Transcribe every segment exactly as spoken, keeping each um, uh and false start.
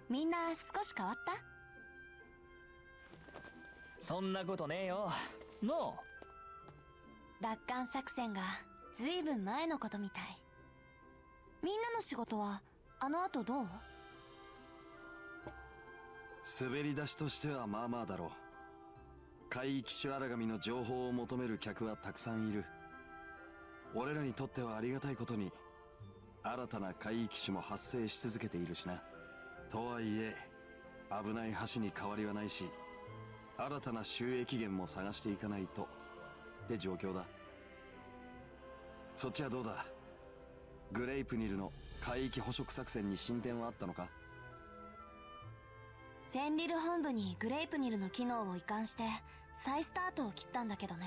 みんな少し変わった？ そんなことねえよ。の奪還作戦がずいぶん前のことみたい。みんなの仕事はあの後どう？ 滑り出しとしてはまあまあだろう。海域種荒神の情報を求める客はたくさんいる。俺らにとってはありがたいことに新たな海域種も発生し続けているしな。とはいえ危ない橋に変わりはないし、新たな収益源も探していかないとって状況だ。そっちはどうだ？グレイプニルの海域捕食作戦に進展はあったのか？ フェンリル本部にグレイプニルの機能を移管して再スタートを切ったんだけどね。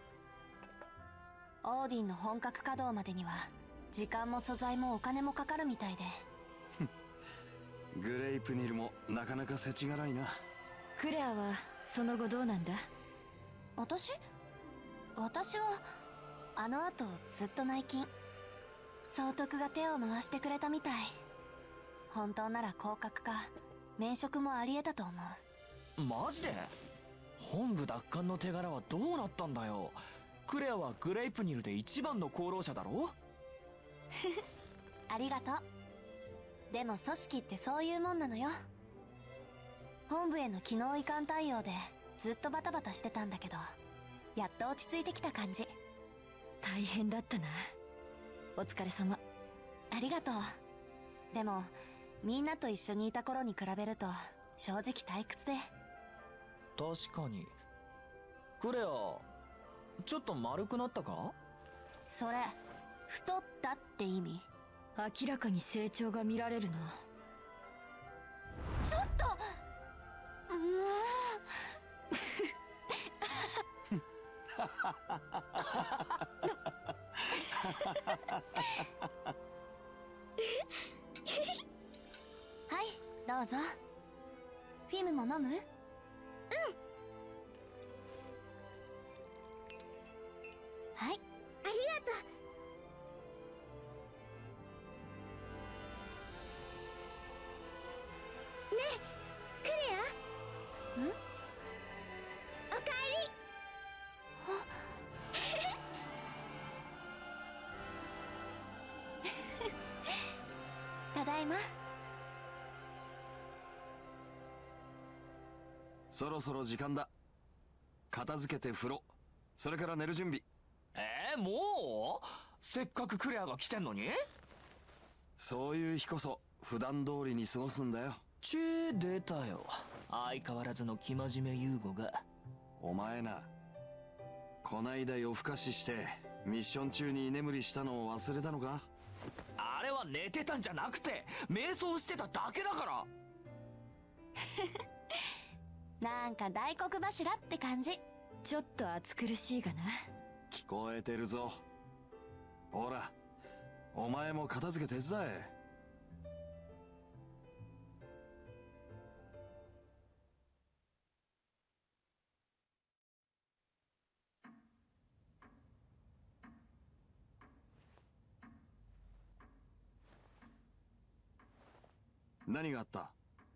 オーディンの本格稼働までには時間も素材もお金もかかるみたいで。 グレイプニルもなかなか世知辛いな。 クレアはその後どうなんだ？ 私私はあの後ずっと内勤。総督が手を回してくれたみたい。本当なら降格か免職もあり得たと思う。マジで？本部奪還の手柄はどうなったんだよ。クレアはグレイプニルで一番の功労者だろ？ ありがとう。でも組織ってそういうもんなのよ。本部への機能移管対応でずっとバタバタしてたんだけど、やっと落ち着いてきた感じ。 大変だったな。お疲れ様。 ありがとう。でもみんなと一緒にいた頃に比べると正直退屈で。 確かに。クレアちょっと丸くなったか？ それ太ったって意味？ 明らかに成長が見られるな。 ちょっともうはいどうぞ。フィムも飲む？うん。はい、ありがとう。ねえクレア。ん？おかえり。ただいま。 そろそろ時間だ。片付けて風呂、それから寝る準備。 えー、もう？せっかくクレアが来てんのに？ そういう日こそ普段通りに過ごすんだよ。 ちぇ出たよ、相変わらずの生真面目優吾が。 お前な、こないだ夜更かししてミッション中に居眠りしたのを忘れたのか？ あれは寝てたんじゃなくて瞑想してただけだから。 なんか大黒柱って感じ。 ちょっと暑苦しいがな。 聞こえてるぞ。ほらお前も片付け手伝え。何があった？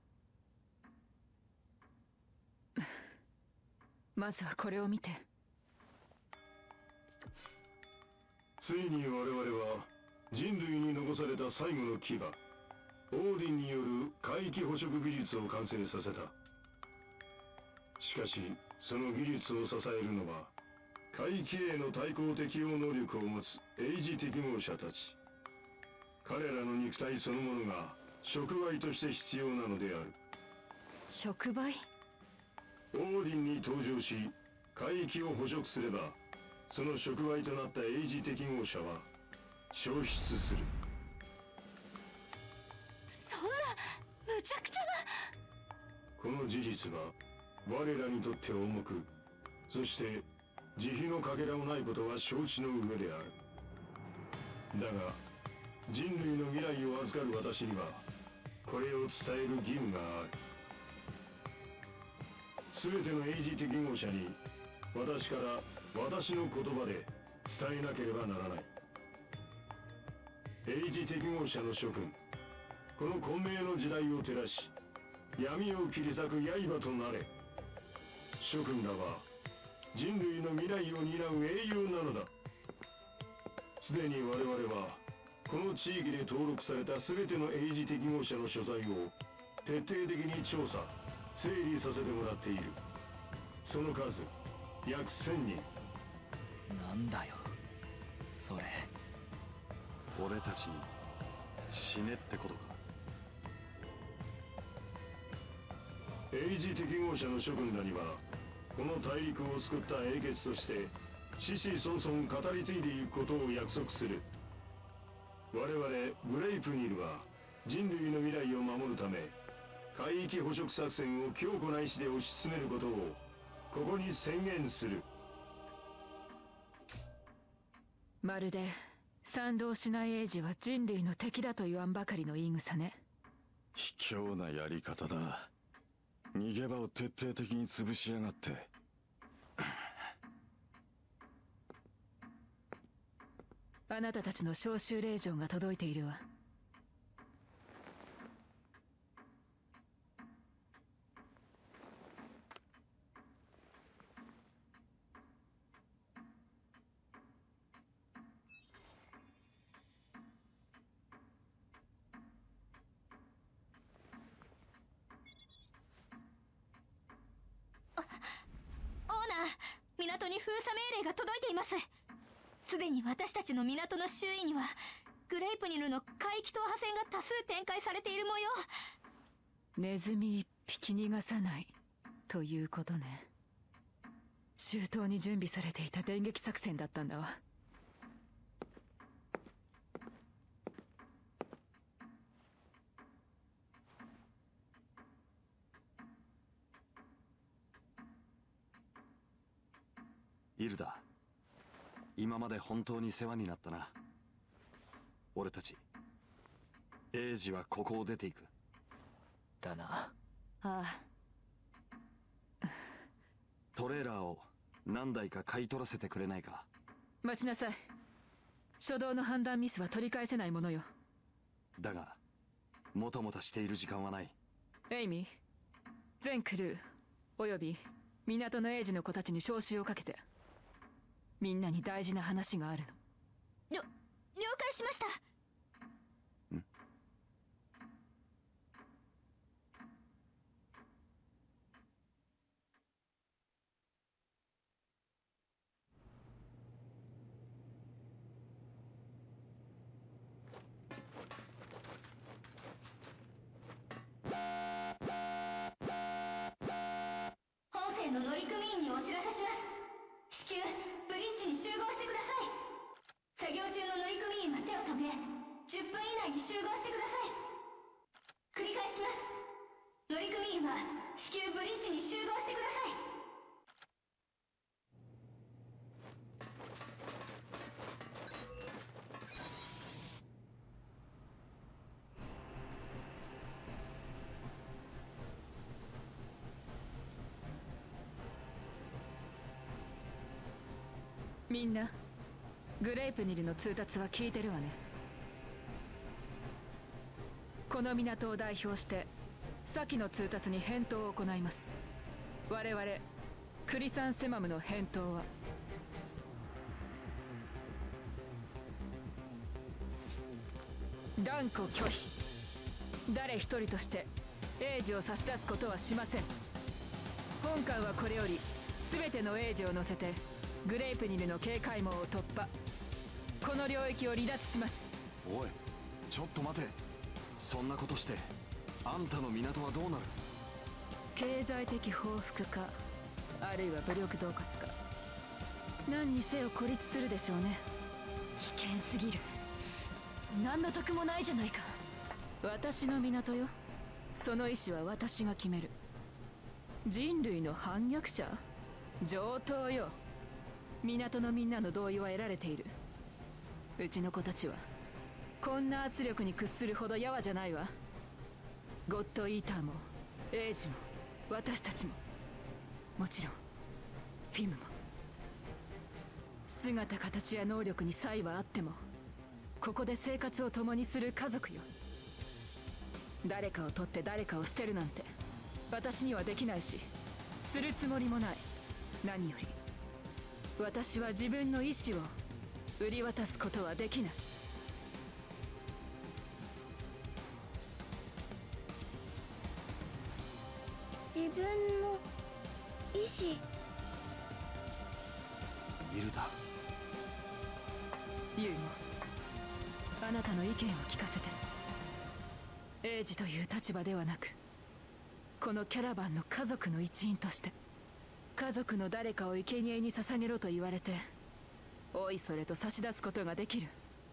まずはこれを見て。 ついに我々は人類に残された最後の牙、オーディンによる海域捕食技術を完成させた。しかしその技術を支えるのは海域への対抗適応能力を持つエイジ適合者たち。彼らの肉体そのものが触媒として必要なのである。 触媒？ オーディンに登場し海域を捕食すれば、その触媒となったエイジ適合者は消失する。 そんな無茶苦茶な。 この事実は我らにとって重く、そして慈悲のかけらもないことは承知の上である。だが人類の未来を預かる私にはこれを伝える義務がある。全てのエイジ適合者に私から私の言葉で伝えなければならない。エイジ適合者の諸君、この混迷の時代を照らし闇を切り裂く刃となれ。諸君らは人類の未来を担う英雄なのだ。すでに我々はこの地域で登録された全ての英字適合者の所在を徹底的に調査整理させてもらっている。その数約せんにん。 なんだよそれ。 俺たちに死ねってことか。 英字適合者の諸君らにはこの大陸を救った英傑として子々孫々語り継いでいくことを約束する。我々グレイプニルは人類の未来を守るため海域捕食作戦を強固な意志で推し進めることをここに宣言する。 まるで賛同しない英治は人類の敵だと言わんばかりの言い草ね。 卑怯なやり方だ。逃げ場を徹底的に潰しやがって。 あなたたちの招集令状が届いているわ。 港に封鎖命令が届いています。すでに私たちの港の周囲にはグレイプニルの海域踏破線が多数展開されている模様。 ネズミ一匹逃がさないということね。周到に準備されていた電撃作戦だったんだわ。 イルダ、今まで本当に世話になったな。俺たち英治はここを出ていく。 だな。 ああ。 トレーラーを何台か買い取らせてくれないか。 待ちなさい。初動の判断ミスは取り返せないものよ。 だがもたもたしている時間はない。 エイミー、全クルーおよび港の英治の子たちに招集をかけて。みんなに大事な話があるの。 了解しました。 ん本船の乗組員にお知らせします。至急ブリッジに集合してください。作業中の乗組員は手を止めじゅっぷん以内に集合してください。繰り返します。乗組員は至急ブリッジに集合してください。 みんなグレイプニルの通達は聞いてるわね。この港を代表して先の通達に返答を行います。我々クリサンセマムの返答は断固拒否。誰一人として英治を差し出すことはしません。本艦はこれより全ての英治を乗せてグレイプニルの警戒網を突破。この領域を離脱します。 おいちょっと待て。そんなことしてあんたの港はどうなる。 経済的報復かあるいは武力恫喝か。何にせよ孤立するでしょうね。 危険すぎる。何の得もないじゃないか。 私の港よ。その意思は私が決める。人類の反逆者？上等よ。港のみんなの同意は得られている。うちの子たちはこんな圧力に屈するほどやわじゃないわ。ゴッドイーターもエイジも私たちも、もちろんフィムも。姿形や能力に差異はあってもここで生活を共にする家族よ。 誰かを取って誰かを捨てるなんて私にはできないし、するつもりもない。何より私は自分の意志を売り渡すことはできない。 自分の意志。 イルダ、 ユウもあなたの意見を聞かせて。エイジという立場ではなく、このキャラバンの家族の一員として、家族の誰かを生贄に捧げろと言われて、おいそれと差し出すことができる。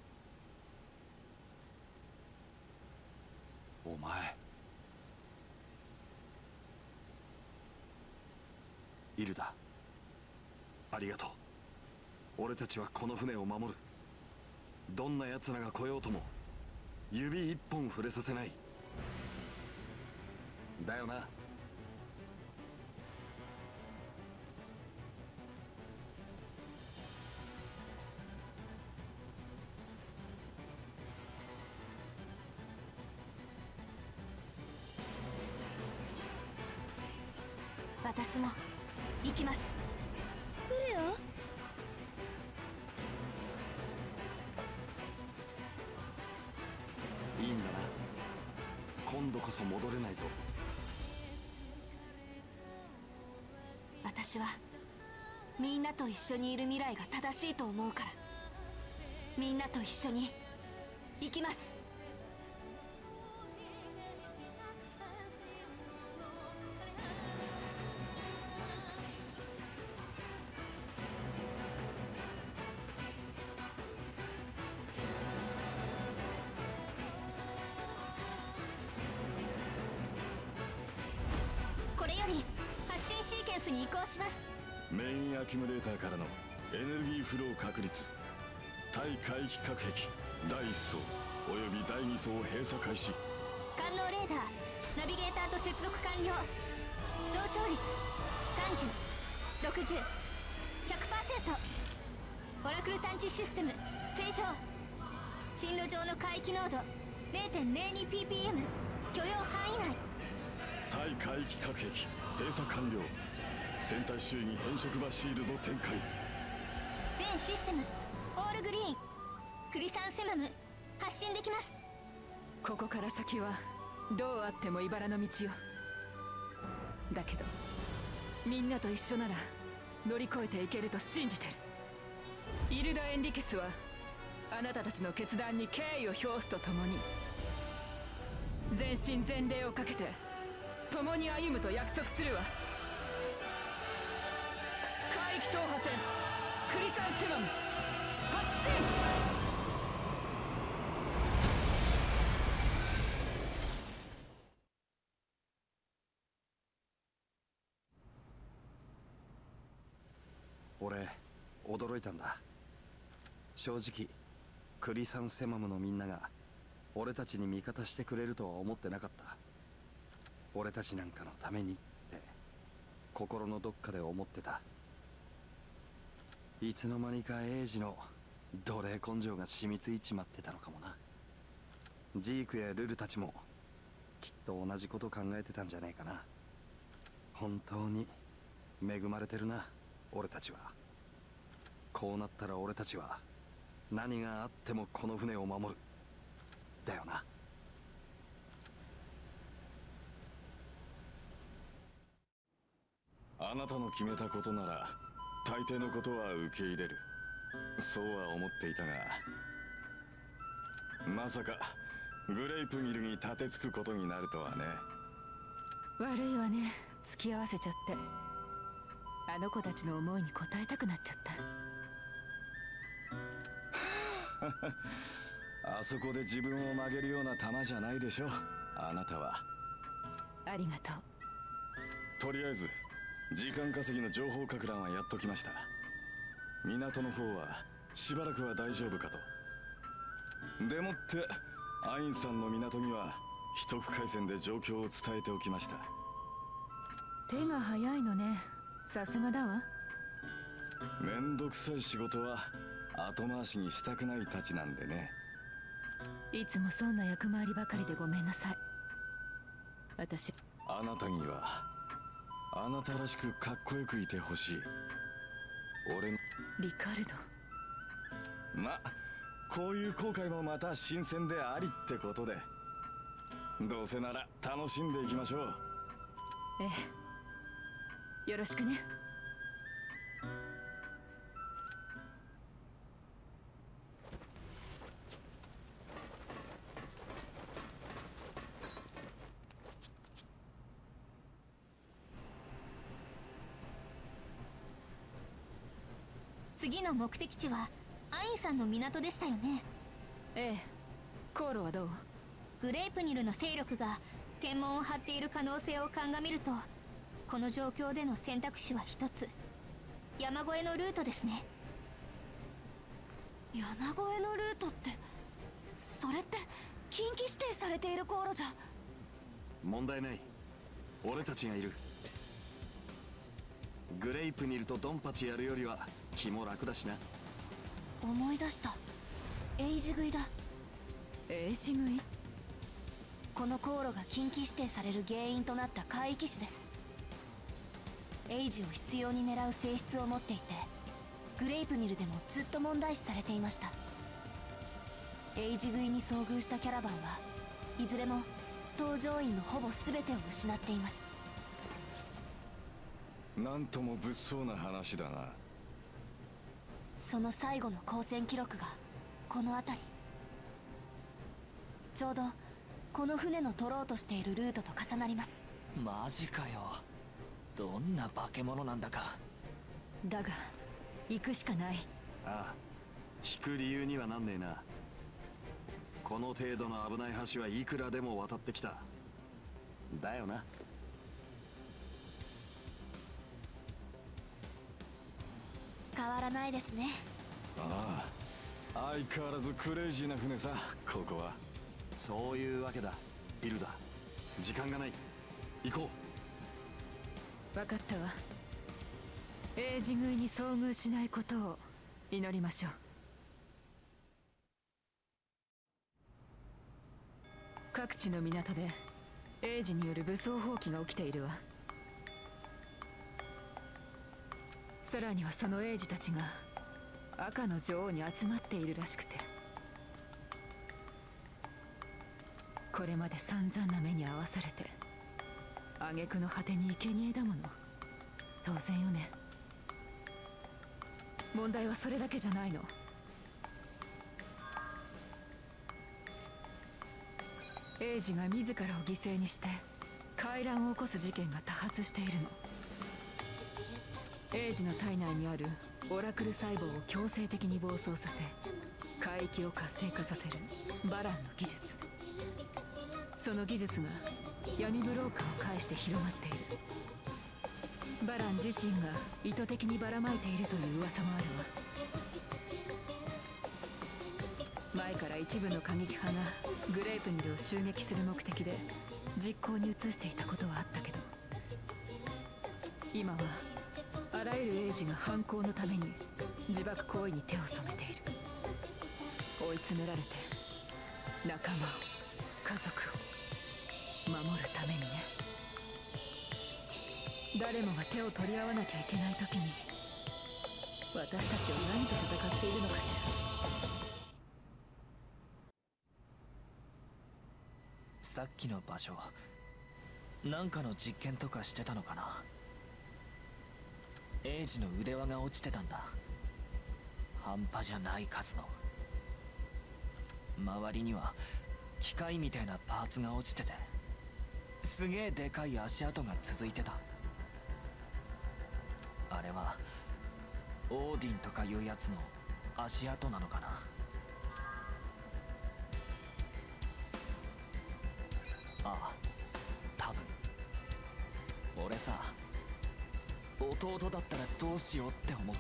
お前。イルダ、ありがとう。俺たちはこの船を守る。どんな奴らが来ようとも指一本触れさせない。だよな。 私も行きます。 クレア？ いいんだな。今度こそ戻れないぞ。 私はみんなと一緒にいる未来が正しいと思うから、みんなと一緒に行きます。これより発信シーケンスに移行します。 メインアキュムレーターからのエネルギーフロー確率、対海域核壁だいいっ層およびだいに層閉鎖開始。 官能レーダーナビゲーターと接続完了。同調率さんじゅう、ろくじゅう、ひゃくパーセント。オラクル探知システム正常。進路上の海域濃度 れいてんれいにピーピーエム 許容範囲内。 対海域核壁閉鎖完了。船体周囲に変色場シールド展開。 全システムオールグリーン。クリサンセマム発進できます。 ここから先はどうあっても茨の道よ。だけどみんなと一緒なら乗り越えていけると信じてる。イルダ・エンリケスはあなたたちの決断に敬意を表すとともに、全身全霊をかけて共に歩むと約束するわ。海域踏破線クリサンセマム発進。 俺驚いたんだ。正直クリサンセマムのみんなが俺たちに味方してくれるとは思ってなかった。俺たちなんかのためにって心のどっかで思ってた。いつの間にかエイジの奴隷根性が染みついちまってたのかもな。ジークやルルたちもきっと同じこと考えてたんじゃねえかな。本当に恵まれてるな俺たちは。こうなったら俺たちは何があってもこの船を守る。だよな。 あなたの決めたことなら大抵のことは受け入れる。そうは思っていたが、まさかグレイプミルに立てつくことになるとはね。 悪いわね、付き合わせちゃって。あの子たちの思いに応えたくなっちゃった。 あそこで自分を曲げるような球じゃないでしょあなたは。 ありがとう。 とりあえず時間稼ぎの情報かく乱はやっときました。港の方はしばらくは大丈夫かと。でもってアインさんの港には秘匿回線で状況を伝えておきました。 手が早いのね、さすがだわ。 めんどくさい仕事は後回しにしたくないたちなんでね。 いつもそんな役回りばかりでごめんなさい。 私。 あなたにはあなたらしくかっこよくいてほしい。俺のリカルド。 ま、こういう後悔もまた新鮮でありってことで、どうせなら楽しんでいきましょう。 ええ、よろしくね。 次の目的地はアインさんの港でしたよね。 ええ。航路はどう？ グレイプニルの勢力が検問を張っている可能性を鑑みると、この状況での選択肢は一つ、山越えのルートですね。 山越えのルートって、それって近畿指定されている航路じゃ。 問題ない、俺たちがいる。グレイプニルとドンパチやるよりは気も楽だしな。 思い出した、エイジ食いだ。 エイジ食い？ この航路が近畿指定される原因となった海域種です。エイジを執拗に狙う性質を持っていて、グレイプニルでもずっと問題視されていました。エイジ食いに遭遇したキャラバンはいずれも搭乗員のほぼ全てを失っています。 なんとも物騒な話だな。 その最後の交戦記録がこの辺り。ちょうどこの船の取ろうとしているルートと重なります。 マジかよ。どんな化け物なんだか。 だが行くしかない。 ああ、引く理由にはなんねえな。この程度の危ない橋はいくらでも渡ってきた。だよな。 変わらないですね。 ああ、相変わらずクレイジーな船さ、ここは。そういうわけだ、イルダ。時間がない。行こう。分かったわ。エイジ食いに遭遇しないことを祈りましょう。各地の港でエイジによる武装蜂起が起きているわ。さらにはそのエイジたちが赤の女王に集まっているらしくて、これまで散々な目に遭わされて挙句の果てに生贄だもの。当然よね。問題はそれだけじゃないの。エイジが自らを犠牲にして回覧を起こす事件が多発しているの。エイジの体内にあるオラクル細胞を強制的に暴走させ海域を活性化させるバランの技術。その技術が闇ブローカーを介して広まっている。バラン自身が意図的にばらまいているという噂もあるわ。前から一部の過激派がグレープニルを襲撃する目的で実行に移していたことはあったけど、今はあらゆるエイジが犯行のために自爆行為に手を染めている。追い詰められて仲間を、家族を守るためにね。誰もが手を取り合わなきゃいけない時に私たちは何と戦っているのかしら。 さっきの場所、なんかの実験とかしてたのかな。エイジの腕輪が落ちてたんだ。半端じゃない数の。周りには機械みたいなパーツが落ちてて、すげえでかい足跡が続いてた。あれはオーディンとかいうやつの足跡なのかな。ああ、多分。俺さ、弟だったらどうしようって思って。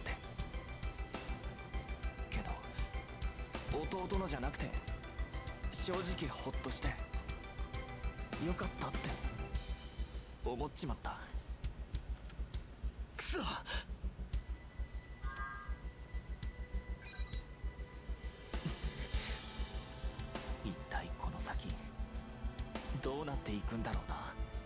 けど弟のじゃなくて正直ホッとしてよかったって思っちまった。くそ。一体この先どうなっていくんだろうな。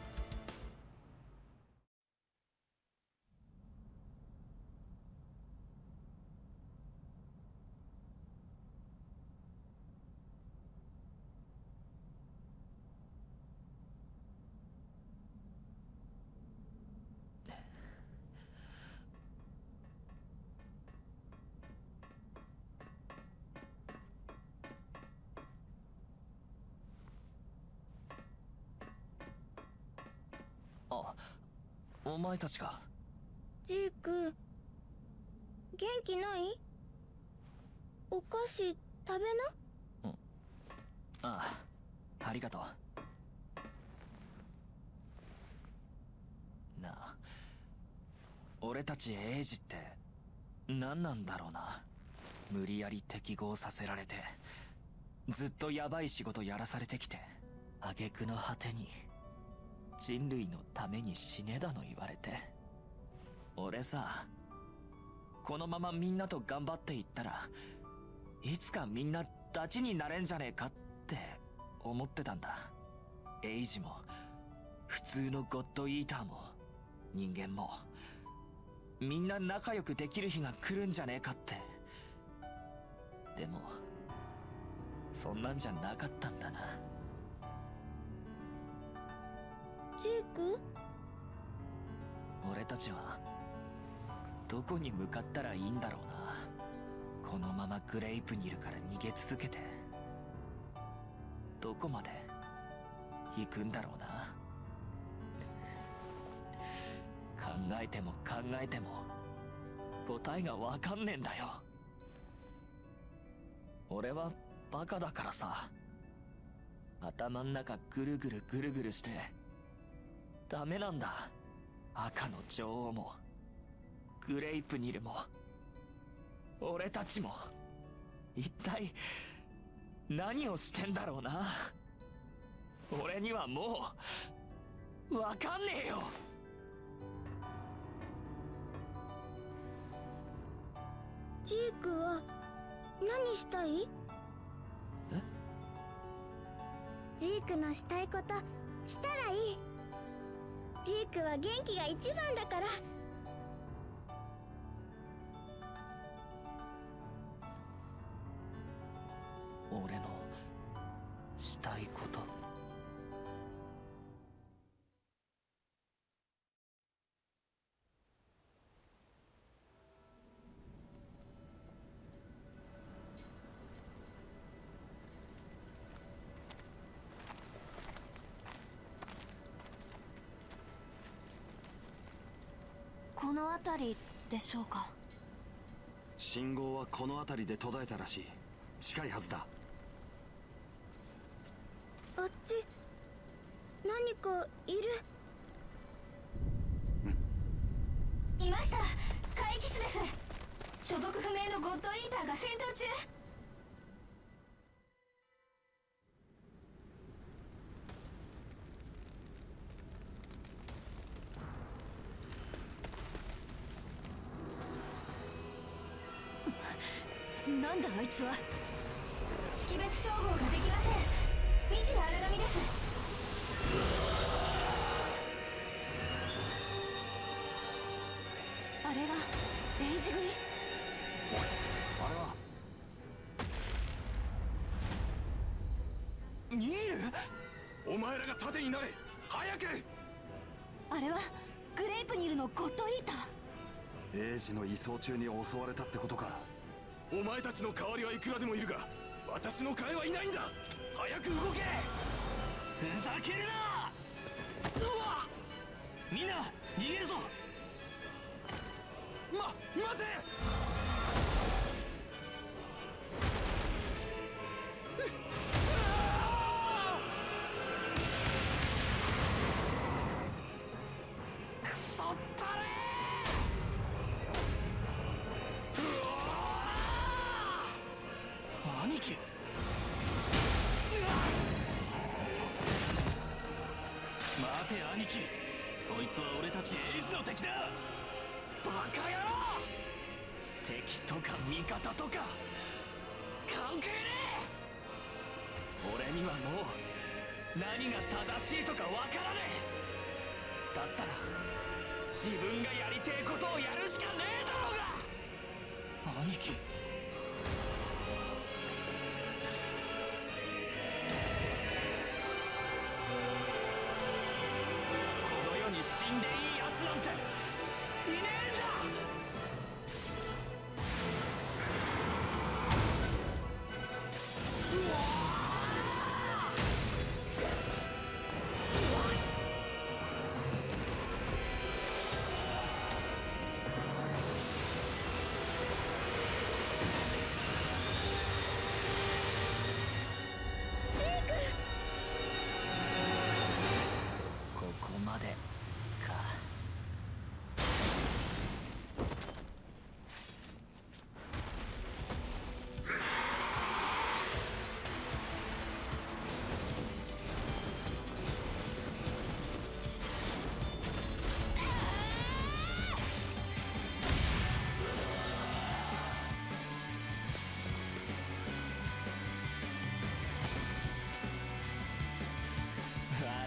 お前たちが。 ジーク、元気ない？お菓子食べな。 うん。ああ、ありがとう。なあ、俺たちエイジって何なんだろうな。無理やり適合させられてずっとヤバい仕事やらされてきて、挙句の果てに人類のために死ねだの言われて。俺さ、このままみんなと頑張っていったらいつかみんなダチになれんじゃねえかって思ってたんだ。エイジも普通のゴッドイーターも人間もみんな仲良くできる日が来るんじゃねえかって。でもそんなんじゃなかったんだな。 ジーク、 俺たちはどこに向かったらいいんだろうな。このままグレイプニルから逃げ続けてどこまで行くんだろうな。考えても考えても答えが分かんねえんだよ。俺はバカだからさ、頭ん中ぐるぐるぐるぐるしてダメなんだ。赤の女王もグレイプニルも俺たちも一体何をしてんだろうな。俺にはもう分かんねえよ。 ジークは何したい？ え？ ジークのしたいことしたらいい。ジークは元気が一番だから。 俺のしたいこと。 この辺りでしょうか。 信号はこの辺りで途絶えたらしい。近いはずだ。 あっち何かいる。 いました。怪奇種です。所属不明のゴッドイーターが戦闘中。 なんだあいつは。 識別照合ができません。未知の荒神です。 あれがエイジ食い。 あれはニール。お前らが盾になれ。早く。 あれはグレイプニルのゴッドイーター。 エイジの移送中に襲われたってことか。 お前たちの代わりはいくらでもいるが私の替えはいないんだ。早く動け。 ふざけるな。うわっ、みんな逃げるぞ。 ま待て。 クソったれ。 兄貴。待て兄貴、そいつは俺たちエイジの敵だ。 バカ野郎。敵とか味方とか関係ねえ。俺にはもう何が正しいとかわからねえ。だったら自分がやりてえことをやるしかねえだろうが。 兄貴。 この世に死んでいいやつなんていねえんだ。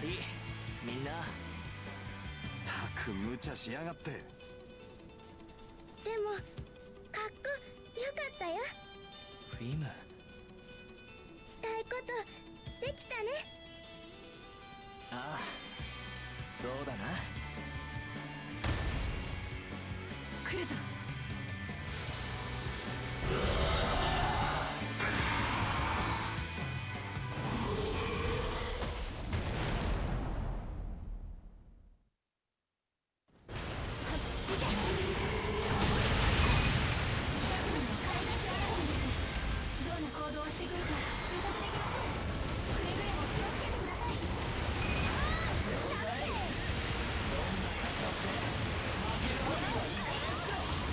悪いみんな。 たく無茶しやがって。 でもかっこよかったよ。 フィム、 したいことできたね。 ああそうだな。 来るぞ。 どんな行動をしてくるか予測できません。くれぐれも気をつけてください。 どんなやつだって負けるわけにはいかないっしょ。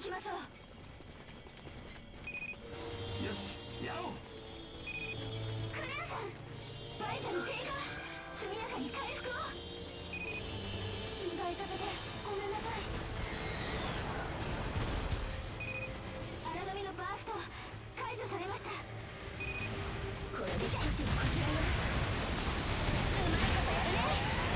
きましょう。 よしやろう。 クレアさん、バイタル低下、速やかに回復を。心配させてごめんなさい。荒波のバースト解除されました。これで少しこちらよ。うまいことやるね。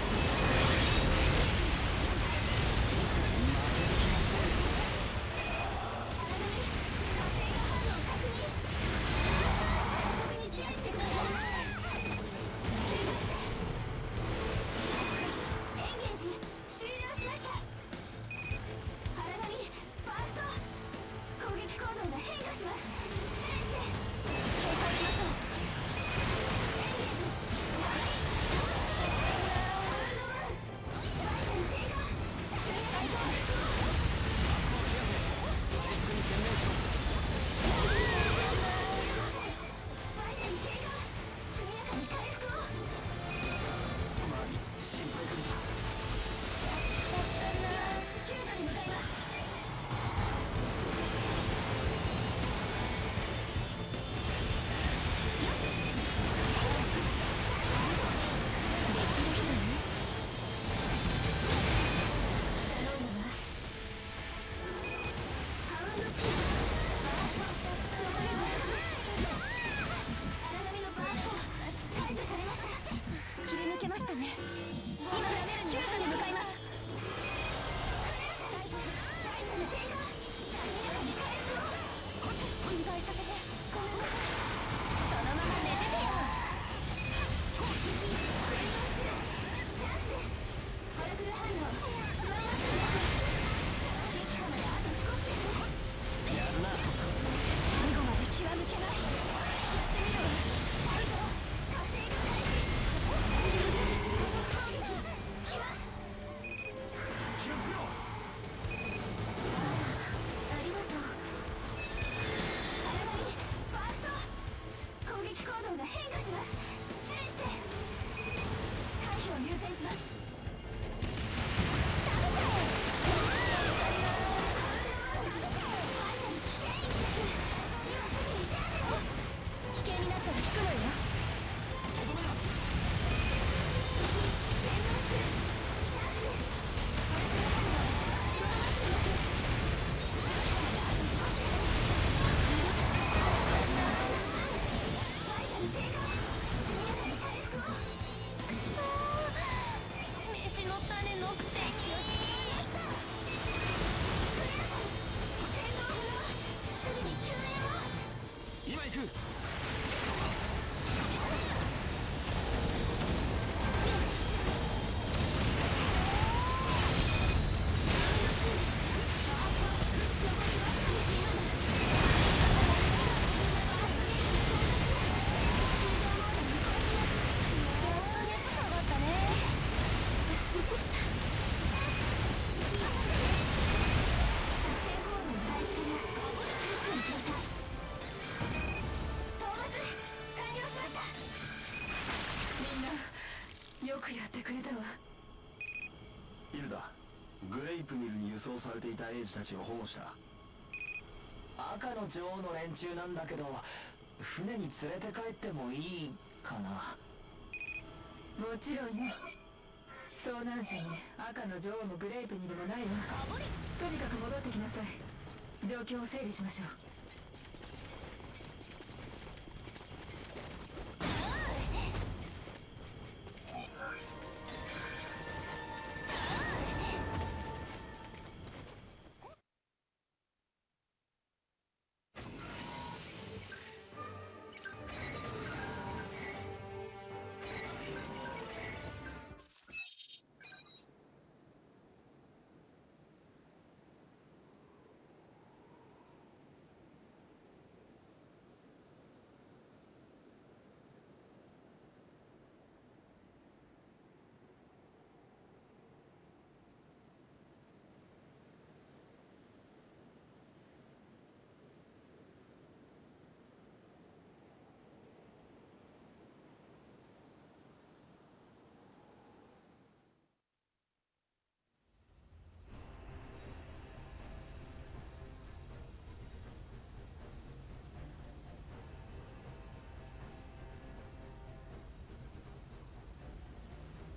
輸送されていた英士たちを保護した。赤の女王の連中なんだけど、船に連れて帰ってもいいかな。 もちろんよ。遭難者に赤の女王もグレープにでもないわ。とにかく戻ってきなさい。状況を整理しましょう。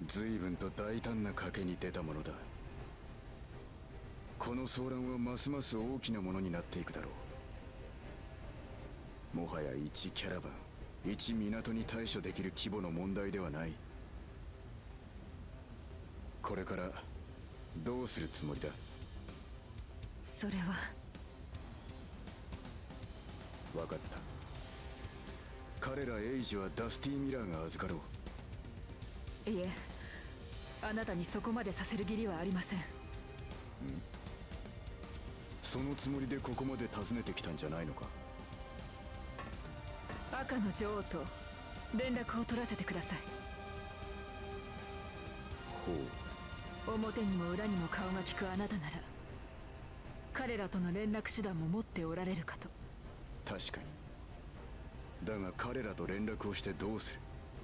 随分と大胆な賭けに出たものだ。この騒乱はますます大きなものになっていくだろう。もはや一キャラバン、一港に対処できる規模の問題ではない。これからどうするつもりだ？ それは分かった。彼らエイジはダスティ・ミラーが預かろう。いえ、あなたにそこまでさせる義理はありません。ん？ そのつもりでここまで訪ねてきたんじゃないのか？ 赤の女王と連絡を取らせてください。 ほう。表にも裏にも顔が利くあなたなら彼らとの連絡手段も持っておられるかと。 確かに。だが彼らと連絡をしてどうする？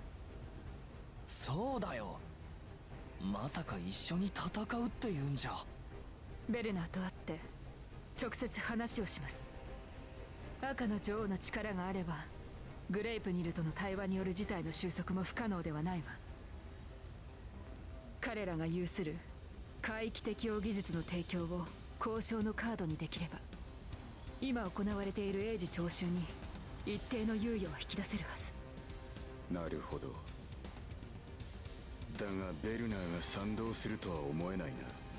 そうだよ。まさか一緒に戦うって言うんじゃ。 ベルナーと会って直接話をします。赤の女王の力があればグレイプニルとの対話による事態の収束も不可能ではないわ。彼らが有する海域適応技術の提供を交渉のカードにできれば今行われている英治徴収に一定の猶予を引き出せるはず。 なるほど。だがベルナーが賛同するとは思えないな。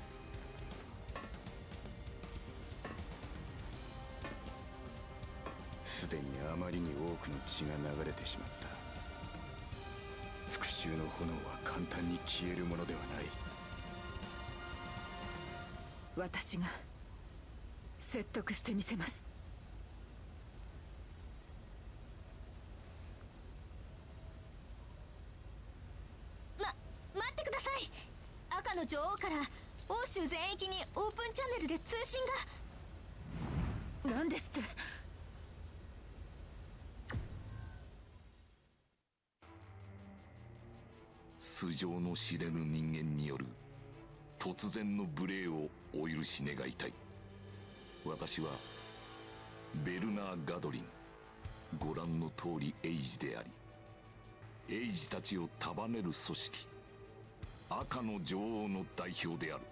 すでにあまりに多くの血が流れてしまった。復讐の炎は簡単に消えるものではない。 私が説得してみせます。 ま、待ってください。赤の女王から欧州全域にオープンチャンネルで通信が。 何ですって？ 素性の知れぬ人間による突然の無礼をお許し願いたい。私はベルナー・ガドリン、ご覧の通りエイジであり、エイジたちを束ねる組織赤の女王の代表である。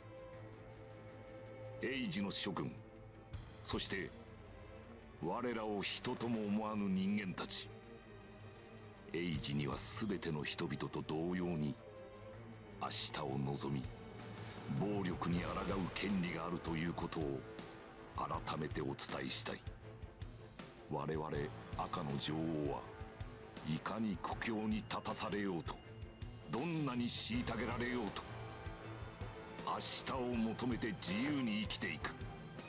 エイジの諸君、そして我らを人とも思わぬ人間たち、エイジには全ての人々と同様に明日を望み暴力に抗う権利があるということを改めてお伝えしたい。我々赤の女王はいかに苦境に立たされようと、どんなに虐げられようと、明日を求めて自由に生きていく。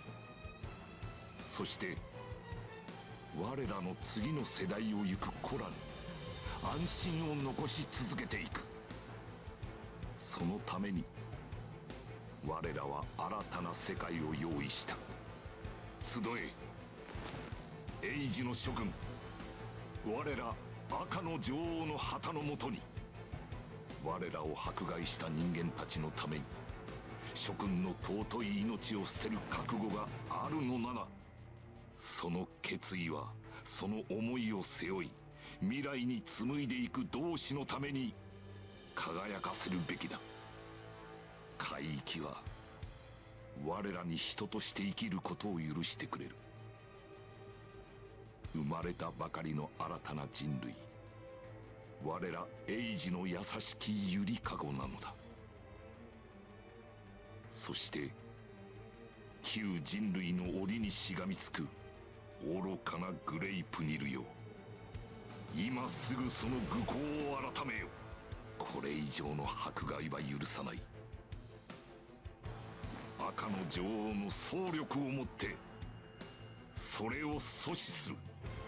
そして我らの次の世代を行く子らに安心を残し続けていく。そのために我らは新たな世界を用意した。集え、エイジの諸君、我ら赤の女王の旗のもとに、我らを迫害した人間たちのために諸君の尊い命を捨てる覚悟があるのなら、その決意はその思いを背負い未来に紡いでいく同志のために輝かせるべきだ。海域は我らに人として生きることを許してくれる。生まれたばかりの新たな人類、我らエイジの優しきゆりかごなのだ。そして旧人類の檻にしがみつく愚かなグレイプニルよ、今すぐその愚行を改めよ。これ以上の迫害は許さない。赤の女王の総力をもってそれを阻止する。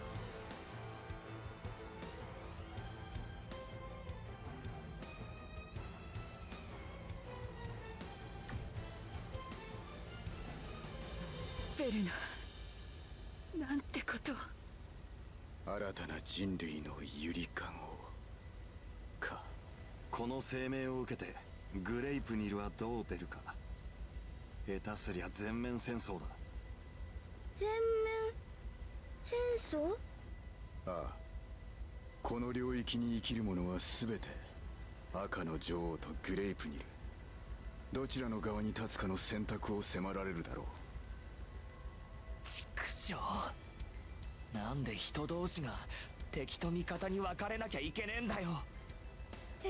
ベルナ、なんてことを。 新たな人類のゆりかごか。 この声明を受けてグレイプニルはどう出るか。下手すりゃ全面戦争だ。 全面戦争？ ああ、この領域に生きる者は全て赤の女王とグレイプニル、どちらの側に立つかの選択を迫られるだろう。 ちくしょう、なんで人同士が敵と味方に分かれなきゃいけねえんだよ。 敵？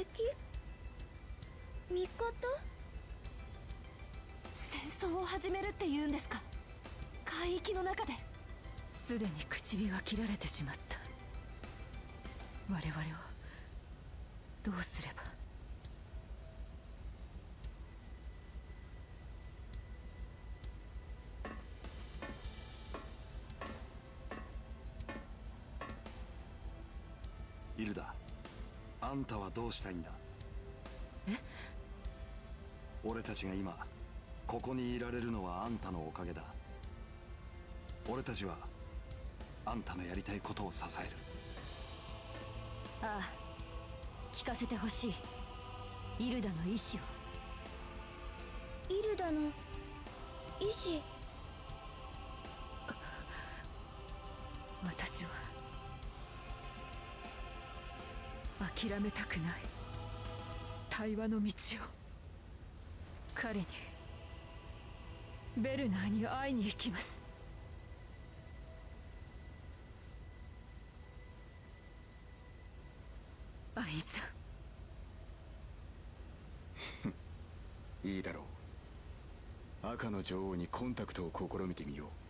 味方？ 戦争を始めるって言うんですか？海域の中で。 すでに唇は切られてしまった。我々はどうすれば。 イルダ、あんたはどうしたいんだ？ え？ 俺たちが今ここにいられるのはあんたのおかげだ。俺たちはあんたのやりたいことを支える。 ああ、聞かせてほしい、イルダの意志を。 イルダの意志？ 私は諦めたくない対話の道を。彼に、ベルナーに会いに行きます。アインさんいいだろう。赤の女王にコンタクトを試みてみよう。